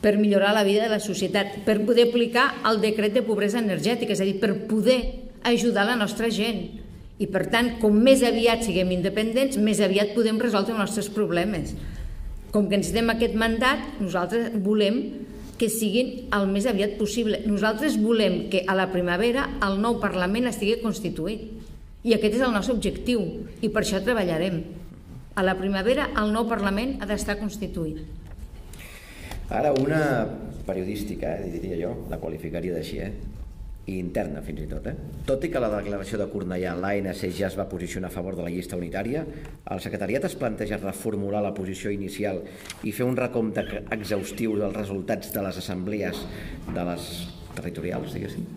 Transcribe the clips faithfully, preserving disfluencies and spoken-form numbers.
per millorar la vida de la societat, per poder aplicar el decret de pobresa energètica, és a dir, per poder ajudar la nostra gent. I per tant, com més aviat siguem independents, més aviat podem resoldre els nostres problemes. Com que necessitem aquest mandat, nosaltres volem que siguin el més aviat possible. Nosaltres volem que a la primavera el nou Parlament estigui constituït. I aquest és el nostre objectiu, i per això treballarem. A la primavera el nou Parlament ha d'estar constituït. Ara una periodística, eh, diria jo, la qualificaria d'així, eh? I interna fins i tot. Eh? Tot i que la declaració de Cornellà l'A N C ja es va posicionar a favor de la llista unitària, el secretariat es planteja reformular la posició inicial i fer un recompte exhaustiu dels resultats de les assemblees de les territorials, diguéssim?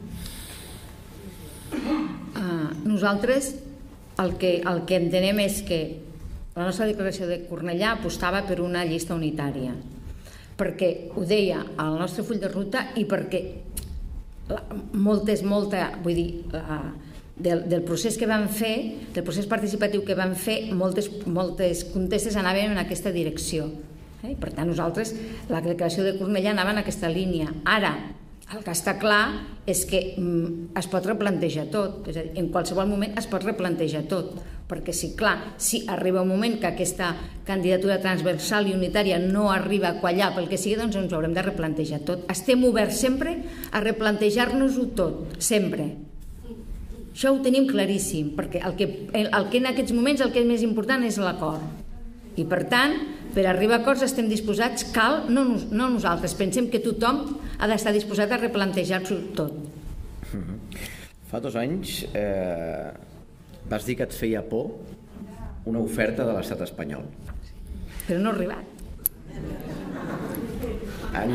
Uh, nosaltres el que, el que entenem és que la nostra declaració de Cornellà apostava per una llista unitària, perquè ho deia al nostre full de ruta i perquè moltes, molta, vull dir, del, del procés que vam fer, del procés participatiu que vam fer, moltes, moltes contestes anaven en aquesta direcció. Eh? Per tant, nosaltres, la declaració de Cornellà anava en aquesta línia. Ara, el que està clar és que mm, es pot replantejar tot, és a dir, en qualsevol moment es pot replantejar tot, perquè sí, clar, si arriba un moment que aquesta candidatura transversal i unitària no arriba a quallar pel que sigui, doncs ens ho haurem de replantejar tot. Estem oberts sempre a replantejar-nos-ho tot, sempre. Això ho tenim claríssim, perquè el que, el que en aquests moments el que és més important és l'acord. I per tant, per arribar a acords estem disposats, cal, no, no nosaltres, pensem que tothom ha d'estar disposat a replantejar-s'ho tot. Fa dos anys eh, vas dir que et feia por una oferta de l'estat espanyol. Però no ha arribat. En...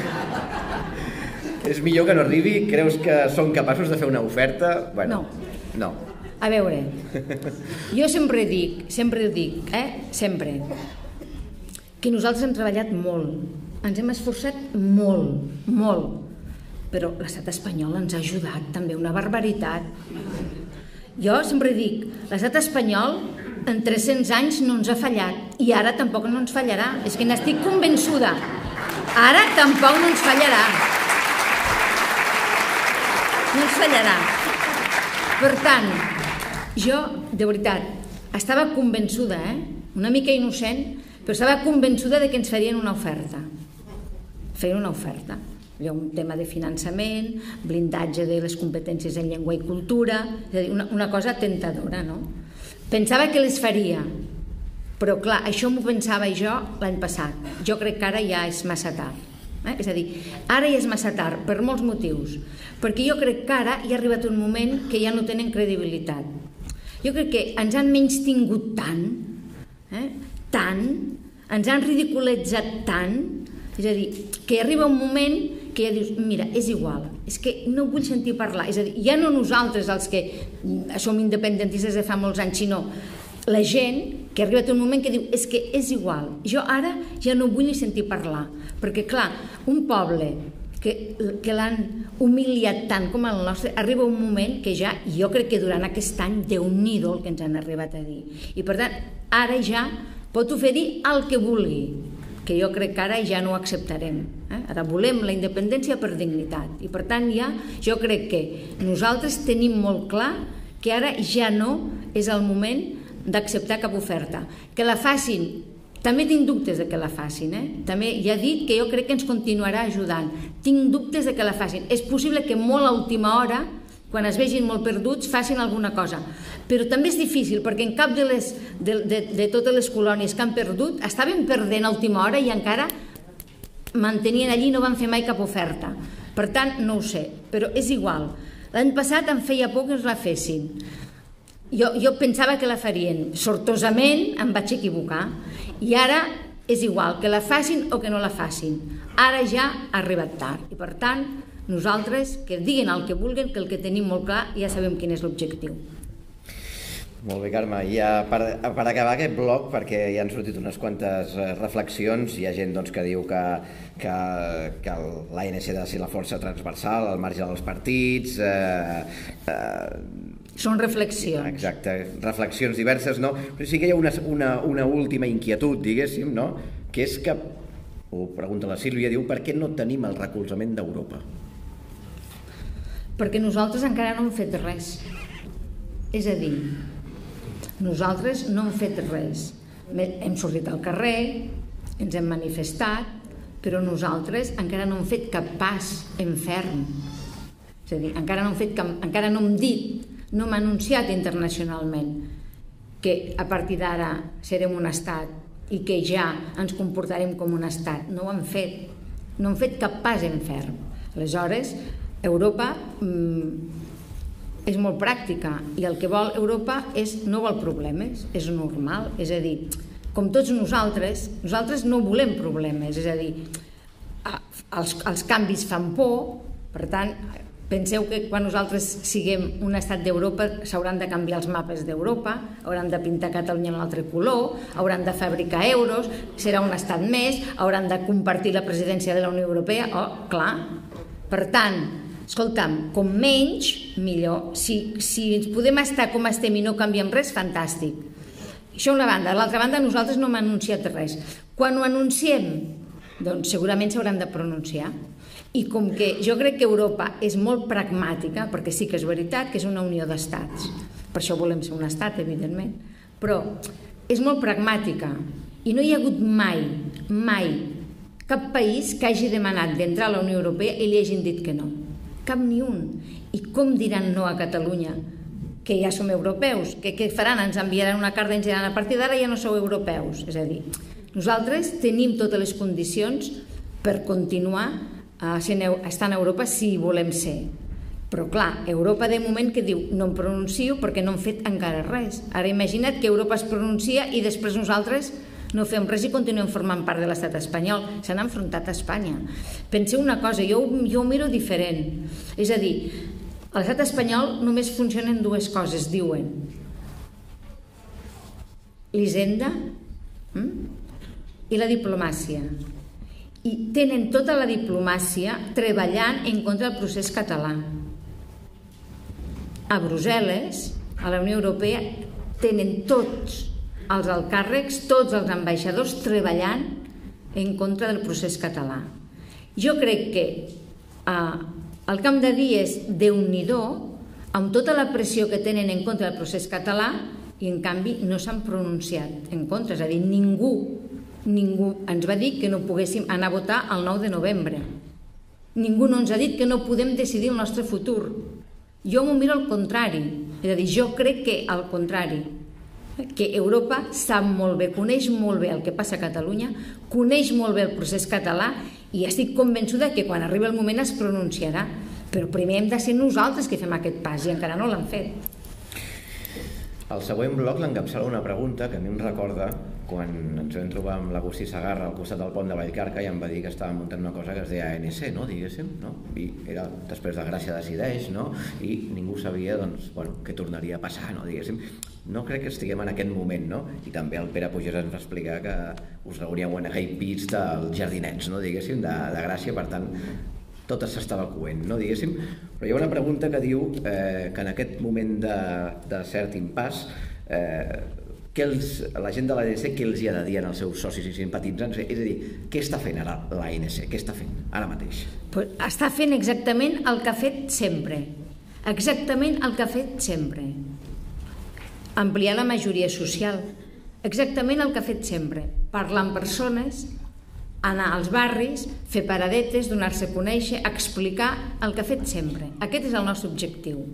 És millor que no arribi? Creus que són capaços de fer una oferta? Bueno, no. No. A veure, jo sempre dic, sempre ho dic, eh? Sempre, que nosaltres hem treballat molt, ens hem esforçat molt, molt, però l'estat espanyol ens ha ajudat també una barbaritat. Jo sempre dic, l'estat espanyol en tres-cents anys no ens ha fallat i ara tampoc no ens fallarà, és que n'estic convençuda, ara tampoc no ens fallarà, no ens fallarà. Per tant, jo, de veritat, estava convençuda, eh? Una mica innocent, però estava convençuda de que ens farien una oferta. Feien una oferta. Hi ha un tema de finançament, blindatge de les competències en llengua i cultura, és a dir, una, una cosa tentadora, no? Pensava que les faria, però clar, això m'ho pensava jo l'any passat. Jo crec que ara ja és massa tard. Eh? És a dir, ara ja és massa tard, per molts motius, perquè jo crec que ara ja ha arribat un moment que ja no tenen credibilitat. Jo crec que ens han menystingut tant, eh? tant, ens han ridiculitzat tant, és a dir, que arriba un moment que ja dius, mira, és igual, és que no vull sentir parlar, és a dir, ja no nosaltres els que som independentistes de fa molts anys, sinó la gent que ha arribat un moment que diu, és que és igual, jo ara ja no vull ni sentir parlar, perquè clar, un poble que, que l'han humiliat tant com el nostre, arriba un moment que ja, jo crec que durant aquest any, Déu-n'hi-do el que ens han arribat a dir. I per tant, ara ja pot oferir el que vulgui, que jo crec que ara ja no ho acceptarem. Eh? Ara volem la independència per dignitat. I per tant, ja, jo crec que nosaltres tenim molt clar que ara ja no és el moment d'acceptar cap oferta. Que la facin, també tinc dubtes de que la facin, eh? També ja he dit que jo crec que ens continuarà ajudant. Tinc dubtes de que la facin. És possible que molt a última hora, quan es vegin molt perduts, facin alguna cosa. Però també és difícil, perquè en cap de, les, de, de, de totes les colònies que han perdut estaven perdent a última hora i encara mantenien allí i no van fer mai cap oferta. Per tant, no ho sé, però és igual. L'any passat em feia por que ens la fessin. Jo, jo pensava que la farien. Sortosament em vaig equivocar. I ara és igual, que la facin o que no la facin. Ara ja ha arribat tard. I per tant, nosaltres, que diguin el que vulguin, que el que tenim molt clar ja sabem quin és l'objectiu. Molt bé, Carme. I per, per acabar aquest bloc, perquè ja han sortit unes quantes reflexions, hi ha gent doncs, que diu que, que, que l'A N C ha de ser la força transversal, al marge dels partits... Eh, eh, Són reflexions. Exacte, reflexions diverses, no? Però sí que hi ha una, una, una última inquietud, diguéssim, no? Que és que Ho pregunta la Sílvia, diu, per què no tenim el recolzament d'Europa? Perquè nosaltres encara no hem fet res. És a dir, nosaltres no hem fet res. Hem sortit al carrer, ens hem manifestat, però nosaltres encara no hem fet cap pas en ferm. És a dir, encara no hem fet cap, encara no hem dit, no hem anunciat internacionalment que a partir d'ara serem un estat i que ja ens comportarem com un estat. No ho hem fet. No hem fet cap pas en ferm. Aleshores, Europa mm, és molt pràctica i el que vol Europa és, no vol problemes, és normal. És a dir, com tots nosaltres, nosaltres no volem problemes. És a dir, els, els canvis fan por, per tant, penseu que quan nosaltres siguem un estat d'Europa s'hauran de canviar els mapes d'Europa, hauran de pintar Catalunya en un altre color, hauran de fabricar euros, serà un estat més, hauran de compartir la presidència de la Unió Europea. Oh, clar. Per tant, escolta'm, com menys, millor. Si, si ens podem estar com estem i no canviem res, fantàstic. Això una banda. L'altra banda, nosaltres no hem anunciat res. Quan ho anunciem, doncs segurament s'hauran de pronunciar. I com que jo crec que Europa és molt pragmàtica, perquè sí que és veritat que és una unió d'estats, per això volem ser un estat, evidentment, però és molt pragmàtica i no hi ha hagut mai, mai, cap país que hagi demanat d'entrar a la Unió Europea i li hagin dit que no. Cap ni un. I com diran no a Catalunya? Que ja som europeus. Que què faran? Ens enviaran una carta i ens diran a partir d'ara ja no sou europeus. És a dir, nosaltres tenim totes les condicions per continuar estar en Europa si volem ser. Però clar, Europa de moment que diu no em pronuncio perquè no hem fet encara res. Ara imagina't que Europa es pronuncia i després nosaltres no fem res i continuem formant part de l'estat espanyol. S'han enfrontat a Espanya. Penseu una cosa, jo, jo ho miro diferent. És a dir, a l'estat espanyol només funcionen dues coses, diuen. L'Hisenda mm? i la diplomàcia. I tenen tota la diplomàcia treballant en contra del procés català. A Brussel·les, a la Unió Europea, tenen tots els alts càrrecs, tots els ambaixadors treballant en contra del procés català. Jo crec que eh, el que hem de dir és Déu-n'hi-do, amb tota la pressió que tenen en contra del procés català, i en canvi no s'han pronunciat en contra, és a dir, ningú Ningú ens va dir que no poguéssim anar a votar el nou de novembre. Ningú no ens ha dit que no podem decidir el nostre futur. Jo m'ho miro al contrari. És a dir, jo crec que al contrari. Que Europa sap molt bé, coneix molt bé el que passa a Catalunya, coneix molt bé el procés català i estic convençuda que quan arribi el moment es pronunciarà. Però primer hem de ser nosaltres que fem aquest pas i encara no l'han fet. Al següent bloc l'encapçala una pregunta que a mi em recorda quan ens vam trobar amb l'Agustí Sagarra al costat del pont de Vallcarca i em va dir que estava muntant una cosa que es deia A N C, no, diguéssim, no? I era després de Gràcia decideix, no? I ningú sabia, doncs, bueno, què tornaria a passar, no, diguéssim. No crec que estiguem en aquest moment, no? I també el Pere Pujós ens va explicar que us reuníeu en aquell pis dels jardinets, no, diguéssim, de, de Gràcia, per tant, tot s'estava coent, no, diguéssim. Però hi ha una pregunta que diu eh, que en aquest moment de, de cert impàs eh, que els, la gent de l'A N C què els hi ha de dir als seus socis i simpatitzants? És a dir, què està fent ara l'A N C? Què està fent ara mateix? Pues està fent exactament el que ha fet sempre. Exactament el que ha fet sempre. Ampliar la majoria social. Exactament el que ha fet sempre. Parlar amb persones, anar als barris, fer paradetes, donar-se a conèixer, explicar el que ha fet sempre. Aquest és el nostre objectiu.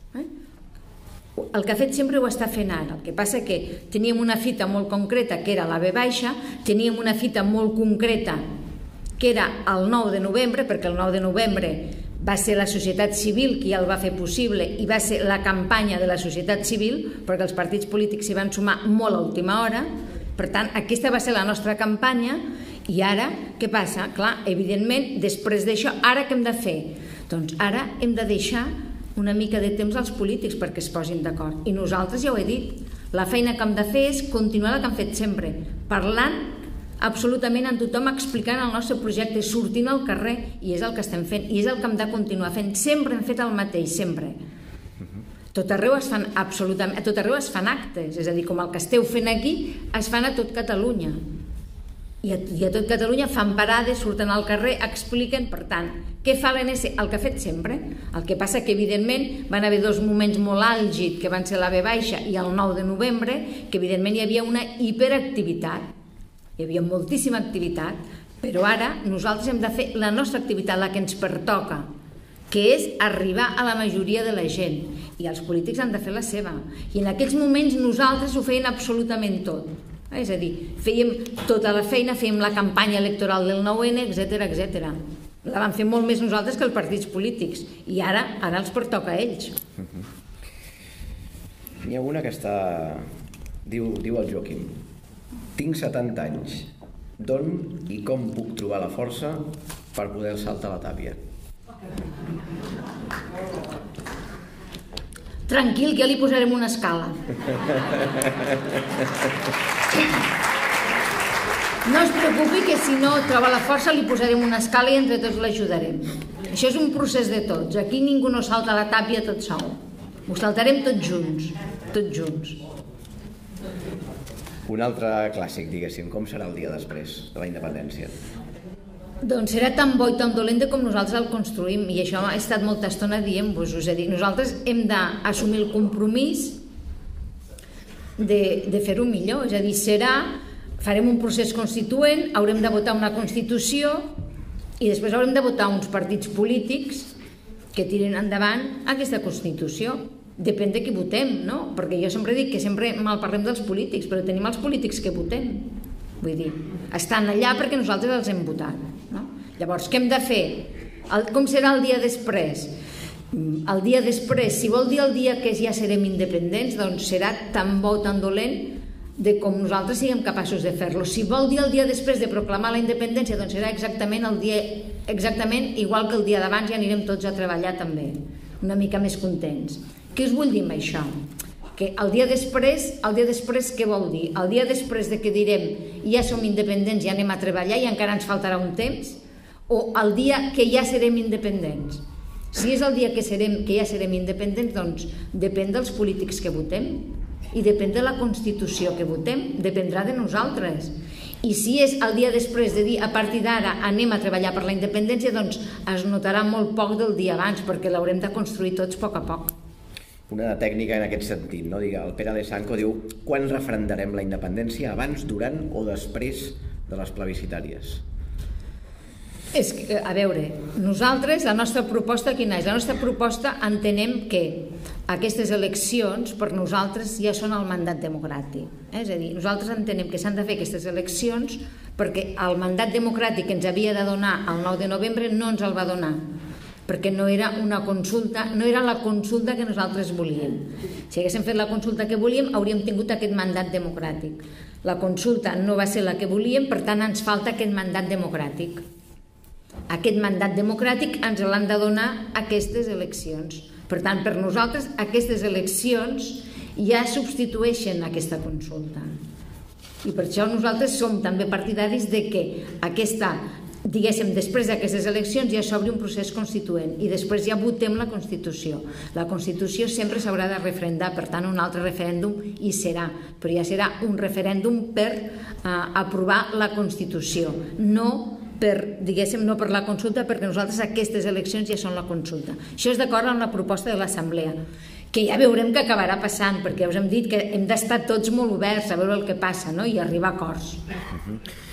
El que ha fet sempre ho està fent ara. El que passa que teníem una fita molt concreta que era la ve baixa, teníem una fita molt concreta que era el nou de novembre, perquè el nou de novembre va ser la societat civil qui el va fer possible i va ser la campanya de la societat civil, perquè els partits polítics s'hi van sumar molt a última hora. Per tant, aquesta va ser la nostra campanya. I ara, què passa? Clar, evidentment, després d'això, ara què hem de fer? Doncs ara hem de deixar una mica de temps als polítics perquè es posin d'acord. I nosaltres ja ho he dit, la feina que hem de fer és continuar el que hem fet sempre, parlant absolutament amb tothom, explicant el nostre projecte, sortint al carrer, i és el que estem fent, i és el que hem de continuar fent. Sempre hem fet el mateix, sempre. Tot arreu es fan absolutament, a tot arreu es fan actes, és a dir, com el que esteu fent aquí, es fan a tot Catalunya. i a, i a tot Catalunya fan parades, surten al carrer, expliquen. Per tant, què fa l'A N S? El que ha fet sempre. El que passa que, evidentment, van haver dos moments molt àlgids, que van ser la ve baixa i el nou de novembre, que, evidentment, hi havia una hiperactivitat. Hi havia moltíssima activitat, però ara nosaltres hem de fer la nostra activitat, la que ens pertoca, que és arribar a la majoria de la gent. I els polítics han de fer la seva. I en aquells moments nosaltres ho feien absolutament tot. És a dir, fèiem tota la feina, fèiem la campanya electoral del nou ene, etcètera, etcètera. La van fer molt més nosaltres que els partits polítics. I ara, ara els pertoca a ells. N'hi ha una que està... Diu, diu el Joaquim: tinc setanta anys. D'on i com puc trobar la força per poder saltar la tàpia? Tranquil, que ja li posarem una escala. No es preocupi, que si no troba la força li posarem una escala i entre tots l'ajudarem. Això és un procés de tots. Aquí ningú no salta la tàpia tot sol. Ho saltarem tots junts, tots junts. Un altre clàssic, diguéssim, com serà el dia després de la independència? Doncs serà tan bo i tan dolent com nosaltres el construïm, i això ha estat molta estona dient-vos. És a dir, nosaltres hem d'assumir el compromís de, de fer-ho millor. És a dir, serà, farem un procés constituent, haurem de votar una Constitució i després haurem de votar uns partits polítics que tiren endavant aquesta Constitució. Depèn de qui votem, no? Perquè jo sempre dic que sempre mal parlem dels polítics, però tenim els polítics que votem. Vull dir, estan allà perquè nosaltres els hem votat, no? Llavors, què hem de fer? El, com serà el dia després? El dia després, si vol dir el dia que ja serem independents, doncs serà tan bo, tan dolent, de com nosaltres siguem capaços de fer-lo. Si vol dir el dia després de proclamar la independència, doncs serà exactament el dia, exactament igual que el dia d'abans, i anirem tots a treballar també, una mica més contents. Què us vull dir amb això? Que el dia després, el dia després què vol dir? El dia després de que direm ja som independents, ja anem a treballar i encara ens faltarà un temps? O el dia que ja serem independents? Si és el dia que, serem, que ja serem independents, doncs depèn dels polítics que votem i depèn de la Constitució que votem, dependrà de nosaltres. I si és el dia després de dir a partir d'ara anem a treballar per la independència, doncs es notarà molt poc del dia abans, perquè l'haurem de construir tots a poc a poc. Una tècnica en aquest sentit, no? Digue, el Pere Alessanco diu: quan referendarem la independència, abans, durant o després de les plebiscitàries? És que, a veure, nosaltres, la nostra proposta quina és? La nostra proposta entenem que aquestes eleccions per nosaltres ja són el mandat democràtic. És a dir, nosaltres entenem que s'han de fer aquestes eleccions perquè el mandat democràtic que ens havia de donar el nou de novembre no ens el va donar, perquè no era una consulta, no era la consulta que nosaltres volíem. Si haguéssim fet la consulta que volíem, hauríem tingut aquest mandat democràtic. La consulta no va ser la que volíem, per tant ens falta aquest mandat democràtic. Aquest mandat democràtic ens l'han de donar aquestes eleccions. Per tant, per nosaltres, aquestes eleccions ja substitueixen aquesta consulta. I per això nosaltres som també partidaris de que aquesta, diguéssim, després d'aquestes eleccions ja s'obri un procés constituent i després ja votem la Constitució. La Constitució sempre s'haurà de referendar, per tant un altre referèndum hi serà, però ja serà un referèndum per eh, aprovar la Constitució, no per, diguéssim, no per la consulta, perquè nosaltres aquestes eleccions ja són la consulta. Això és d'acord amb la proposta de l'Assemblea, que ja veurem que acabarà passant, perquè ja us hem dit que hem d'estar tots molt oberts a veure el que passa, no? I arribar a acords. Uh-huh.